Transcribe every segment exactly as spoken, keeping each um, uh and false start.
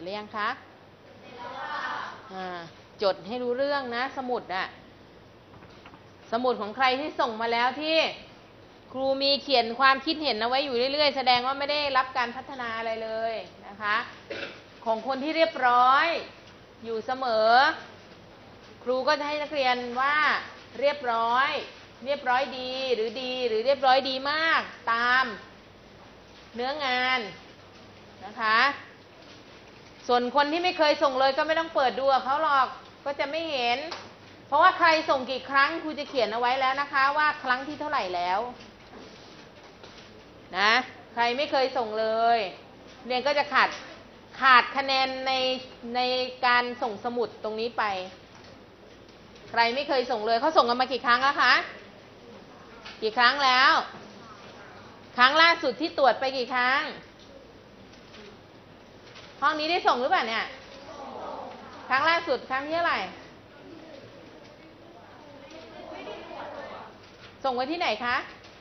รือยังคะจดให้รู้เรื่องนะสมุดอะสมุดของใครที่ส่งมาแล้วที่ครูมีเขียนความคิดเห็นเอาไว้อยู่เรื่อยๆแสดงว่าไม่ได้รับการพัฒนาอะไรเลยนะคะของคนที่เรียบร้อยอยู่เสมอครูก็จะให้นักเรียนว่าเรียบร้อยเรียบร้อยดีหรือดีหรือเรียบร้อยดีมากตามเนื้องานนะคะส่วนคนที่ไม่เคยส่งเลยก็ไม่ต้องเปิดดูเขาหรอกก็จะไม่เห็นเพราะว่าใครส่งกี่ครั้งครูจะเขียนเอาไว้แล้วนะคะว่าครั้งที่เท่าไหร่แล้วนะใครไม่เคยส่งเลยเรียนก็จะขาดขาดคะแนนในในการส่งสมุดตรงนี้ไปใครไม่เคยส่งเลยเขาส่งกันมากี่ครั้งแล้วคะกี่ครั้งแล้วครั้งล่าสุดที่ตรวจไปกี่ครั้งห้องนี้ได้ส่งหรือเปล่าเนี่ยครั้งล่าสุดครั้งที่เท่าไหร่ส่งไว้ที่ไหนคะ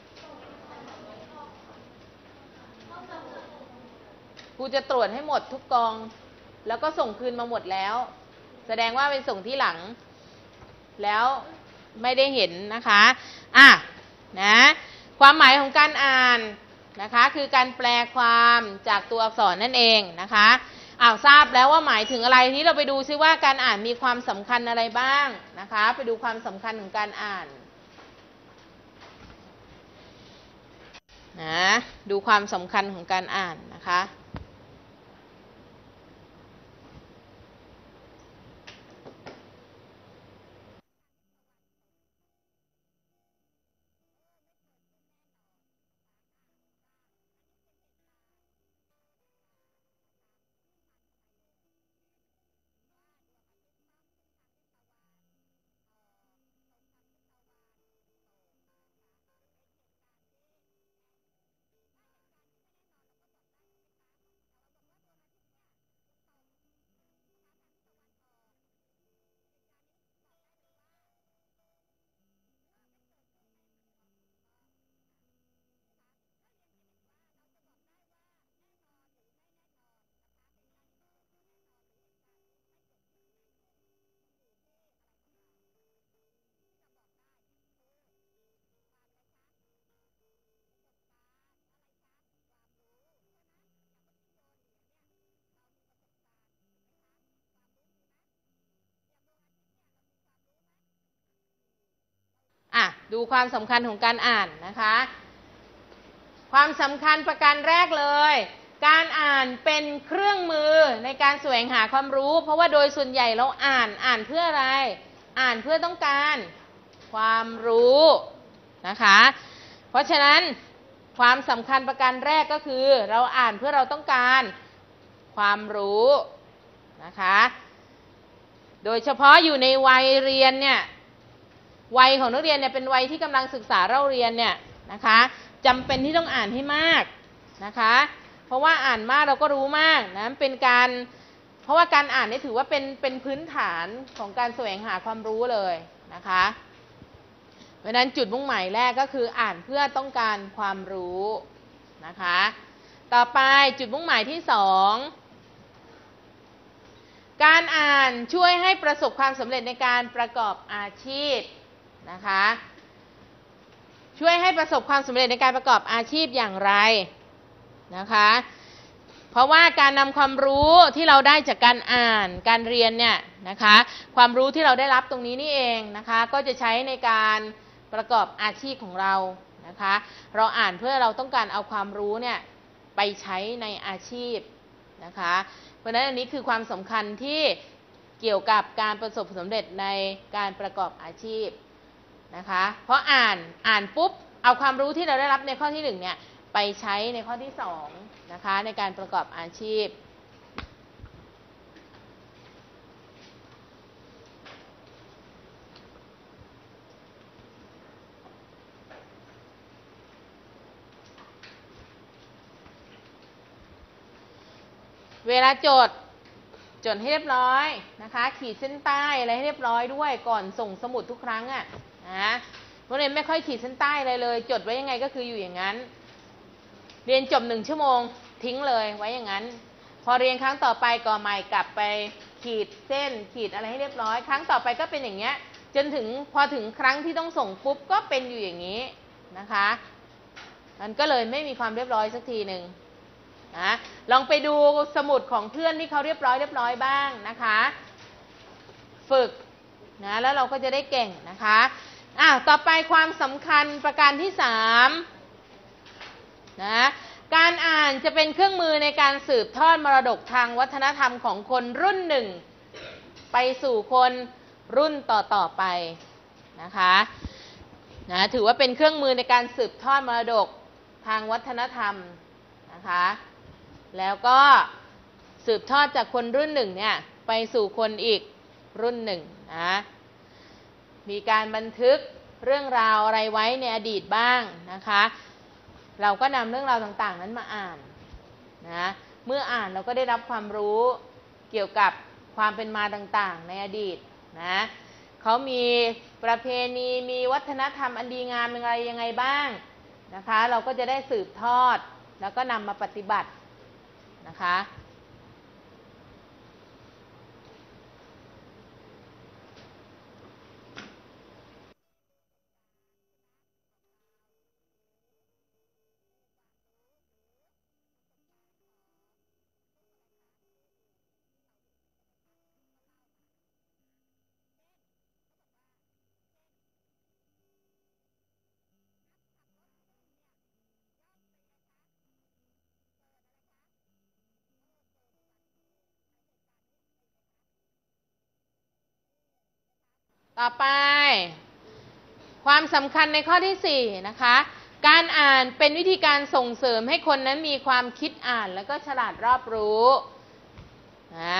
ครูจะตรวจให้หมดทุกกองแล้วก็ส่งคืนมาหมดแล้วแสดงว่าเป็นส่งที่หลังแล้วไม่ได้เห็นนะคะอ่ะนะความหมายของการอ่านนะคะคือการแปลความจากตัวอักษรนั่นเองนะคะอ้าวทราบแล้วว่าหมายถึงอะไรทีนี้เราไปดูซิว่าการอ่านมีความสำคัญอะไรบ้างนะคะไปดูความสำคัญของการอ่านนะดูความสำคัญของการอ่านนะคะอ่ะดูความสำคัญของการอ่านนะคะความสำคัญประการแรกเลยการอ่านเป็นเครื่องมือในการแสวงหาความรู้เพราะว่าโดยส่วนใหญ่เราอ่านอ่านเพื่ออะไรอ่านเพื่อต้องการความรู้นะคะเพราะฉะนั้นความสำคัญประการแรกก็คือเราอ่านเพื่อเราต้องการความรู้นะคะโดยเฉพาะอยู่ในวัยเรียนเนี่ยวัยของนักเรียนเนี่ยเป็นวัยที่กำลังศึกษาเล่าเรียนเนี่ยนะคะจำเป็นที่ต้องอ่านให้มากนะคะเพราะว่าอ่านมากเราก็รู้มากนะเป็นการเพราะว่าการอ่านนี่ถือว่าเป็นเป็นพื้นฐานของการแสวงหาความรู้เลยนะคะเพราะฉะนั้นจุดมุ่งหมายแรกก็คืออ่านเพื่อต้องการความรู้นะคะต่อไปจุดมุ่งหมายที่สองการอ่านช่วยให้ประสบความสำเร็จในการประกอบอาชีพนะคะช่วยให้ประสบความสำเร็จในการประกอบอาชีพอย่างไรนะคะเพราะว่าการนำความรู้ที่เราได้จากการอ่านการเรียนเนี่ยนะคะความรู้ที่เราได้รับตรงนี้นี่เองนะคะก็จะใช้ในการประกอบอาชีพของเรานะคะเราอ่านเพื่อเราต้องการเอาความรู้เนี่ยไปใช้ในอาชีพนะคะเพราะฉะนั้นอันนี้คือความสำคัญที่เกี่ยวกับการประสบความสำเร็จในการประกอบอาชีพนะคะเพราะอ่านอ่านปุ๊บเอาความรู้ที่เราได้รับในข้อที่หนึ่งเนี่ยไปใช้ในข้อที่สองนะคะในการประกอบอาชีพเวลาจดจดให้เรียบร้อยนะคะขีดเส้นใต้อะไรให้เรียบร้อยด้วยก่อนส่งสมุดทุกครั้งอ่ะนะเพราะเรียนไม่ค่อยขีดเส้นใต้อะไรเลยจดไว้ยังไงก็คืออยู่อย่างนั้นเรียนจบหนึ่งชั่วโมงทิ้งเลยไว้อย่างนั้นพอเรียนครั้งต่อไปก่อใหม่กลับไปขีดเส้นขีดอะไรให้เรียบร้อยครั้งต่อไปก็เป็นอย่างเงี้ยจนถึงพอถึงครั้งที่ต้องส่งปุ๊บก็เป็นอยู่อย่างนี้นะคะมันก็เลยไม่มีความเรียบร้อยสักทีหนึ่งนะลองไปดูสมุดของเพื่อนที่เขาเรียบร้อยเรียบร้อยบ้างนะคะฝึกนะแล้วเราก็จะได้เก่งนะคะอ่ะต่อไปความสำคัญประการที่สามนะการอ่านจะเป็นเครื่องมือในการสืบทอดมรดกทางวัฒนธรรมของคนรุ่นหนึ่งไปสู่คนรุ่นต่อๆไปนะคะนะถือว่าเป็นเครื่องมือในการสืบทอดมรดกทางวัฒนธรรมนะคะแล้วก็สืบทอดจากคนรุ่นหนึ่งเนี่ยไปสู่คนอีกรุ่นหนึ่งนะมีการบันทึกเรื่องราวอะไรไว้ในอดีตบ้างนะคะเราก็นำเรื่องราวต่างๆนั้นมาอ่านนะเมื่ออ่านเราก็ได้รับความรู้เกี่ยวกับความเป็นมาต่างๆในอดีตนะเขามีประเพณีมีวัฒนธรรมอันดีงามอะไรยังไงบ้างนะคะเราก็จะได้สืบทอดแล้วก็นำมาปฏิบัตินะคะต่อไปความสำคัญในข้อที่สี่นะคะการอ่านเป็นวิธีการส่งเสริมให้คนนั้นมีความคิดอ่านแล้วก็ฉลาดรอบรู้นะ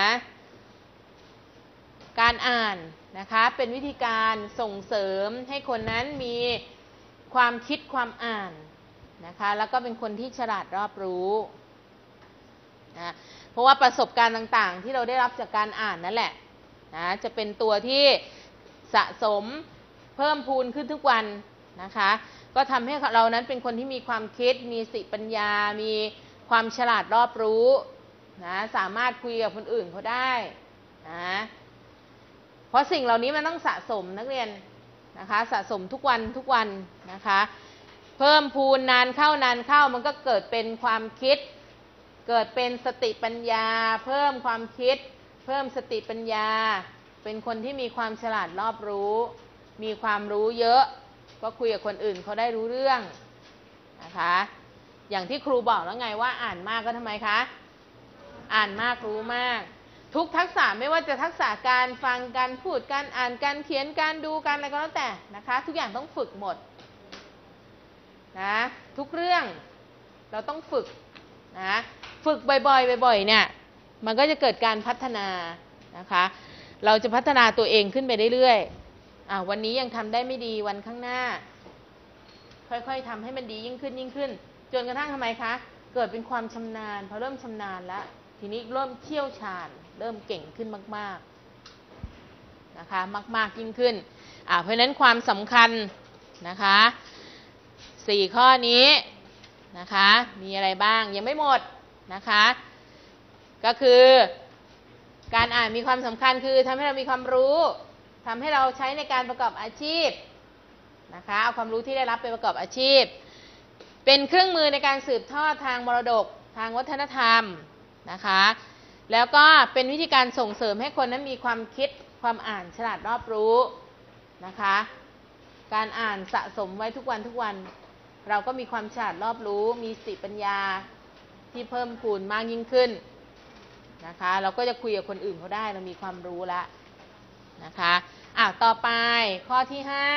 การอ่านนะคะเป็นวิธีการส่งเสริมให้คนนั้นมีความคิดความอ่านนะคะแล้วก็เป็นคนที่ฉลาดรอบรู้นะเพราะว่าประสบการณ์ต่างๆที่เราได้รับจากการอ่านนั่นแหละนะจะเป็นตัวที่สะสมเพิ่มพูนขึ้นทุกวันนะคะก็ทำให้เรานั้นเป็นคนที่มีความคิดมีสติปัญญามีความฉลาดรอบรู้นะสามารถคุยกับคนอื่นเขาได้นะเพราะสิ่งเหล่านี้มันต้องสะสมนักเรียนนะคะสะสมทุกวันทุกวันนะคะเพิ่มพูนนานเข้านานเข้ามันก็เกิดเป็นความคิดเกิดเป็นสติปัญญาเพิ่มความคิดเพิ่มสติปัญญาเป็นคนที่มีความฉลาดรอบรู้มีความรู้เยอะก็คุยกับคนอื่นเขาได้รู้เรื่องนะคะอย่างที่ครูบอกแล้วไงว่าอ่านมากก็ทำไมคะอ่านมากรู้มากทุกทักษะไม่ว่าจะทักษะการฟังการพูดการอ่านการเขียนการดูการอะไรก็แล้วแต่นะคะทุกอย่างต้องฝึกหมดนะทุกเรื่องเราต้องฝึกนะฝึกบ่อยๆบ่อยๆเนี่ยมันก็จะเกิดการพัฒนานะคะเราจะพัฒนาตัวเองขึ้นไปเรื่อยๆอ่ะวันนี้ยังทำได้ไม่ดีวันข้างหน้าค่อยๆทำให้มันดียิ่งขึ้นยิ่งขึ้นจนกระทั่งทำไมคะเกิดเป็นความชำนาญพอเริ่มชำนาญแล้วทีนี้เริ่มเชี่ยวชาญเริ่มเก่งขึ้นมากๆนะคะมากๆยิ่งขึ้นอ่ะเพราะฉะนั้นความสำคัญนะคะสี่ข้อนี้นะคะมีอะไรบ้างยังไม่หมดนะคะก็คือการอ่านมีความสำคัญคือทำให้เรามีความรู้ทำให้เราใช้ในการประกอบอาชีพนะคะเอาความรู้ที่ได้รับไปประกอบอาชีพเป็นเครื่องมือในการสืบทอดทางมรดกทางวัฒนธรรมนะคะแล้วก็เป็นวิธีการส่งเสริมให้คนนั้นมีความคิดความอ่านฉลาดรอบรู้นะคะการอ่านสะสมไว้ทุกวันทุกวันเราก็มีความฉลาดรอบรู้มีสติปัญญาที่เพิ่มพูนมากยิ่งขึ้นนะคะเราก็จะคุยกับคนอื่นเขาได้เรามีความรู้แล้วนะคะอ่ะต่อไปข้อที่ห้า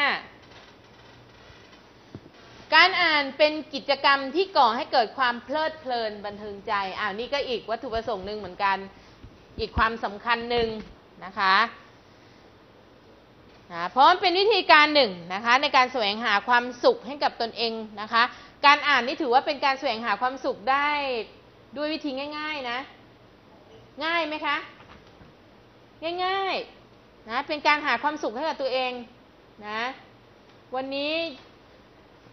การอ่านเป็นกิจกรรมที่ก่อให้เกิดความเพลิดเพลินบันเทิงใจอ้าวนี่ก็อีกวัตถุประสงค์หนึ่งเหมือนกันอีกความสำคัญหนึ่งนะคะนะเพราะมันเป็นวิธีการหนึ่งนะคะในการแสวงหาความสุขให้กับตนเองนะคะการอ่านนี่ถือว่าเป็นการแสวงหาความสุขได้ด้วยวิธีง่ายๆนะง่ายไหมคะง่ายๆนะเป็นการหาความสุขให้กับตัวเองนะวันนี้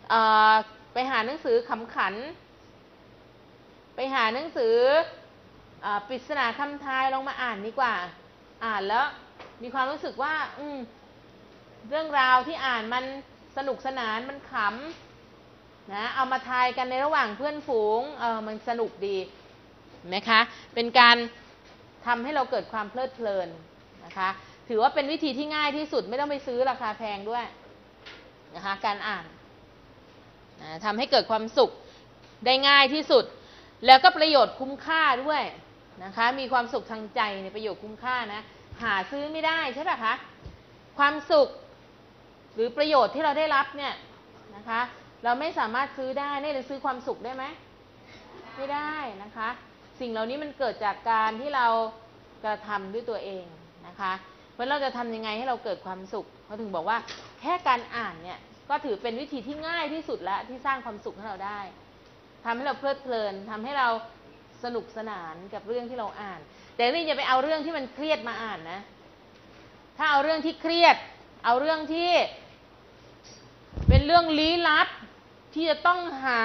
ไปหาหนังสือขำขันไปหาหนังสืออ่าปริศนาคำทายลองมาอ่านดีกว่าอ่านแล้วมีความรู้สึกว่าอืมเรื่องราวที่อ่านมันสนุกสนานมันขำนะเอามาทายกันในระหว่างเพื่อนฝูงเออมันสนุกดีนะคะเป็นการทำให้เราเกิดความเพลิดเพลินนะคะถือว่าเป็นวิธีที่ง่ายที่สุดไม่ต้องไปซื้อราคาแพงด้วยนะคะการอ่านนะทำให้เกิดความสุขได้ง่ายที่สุดแล้วก็ประโยชน์คุ้มค่าด้วยนะคะมีความสุขทางใจในประโยชน์คุ้มค่านะหาซื้อไม่ได้ใช่ป่ะคะความสุขหรือประโยชน์ที่เราได้รับเนี่ยนะคะเราไม่สามารถซื้อได้เนี่ยจะซื้อความสุขได้ไหมไม่ได้นะคะสิ่งเหล่านี้มันเกิดจากการที่เรากระทำด้วยตัวเองนะคะเพราะเราจะทำยังไงให้เราเกิดความสุขเขาถึงบอกว่าแค่การอ่านเนี่ยก็ถือเป็นวิธีที่ง่ายที่สุดแล้วที่สร้างความสุขให้เราได้ทำให้เราเพลิดเพลินทำให้เราสนุกสนานกับเรื่องที่เราอ่านแต่นี่อย่าไปเอาเรื่องที่มันเครียดมาอ่านนะถ้าเอาเรื่องที่เครียดเอาเรื่องที่เป็นเรื่องลี้ลับที่จะต้องหา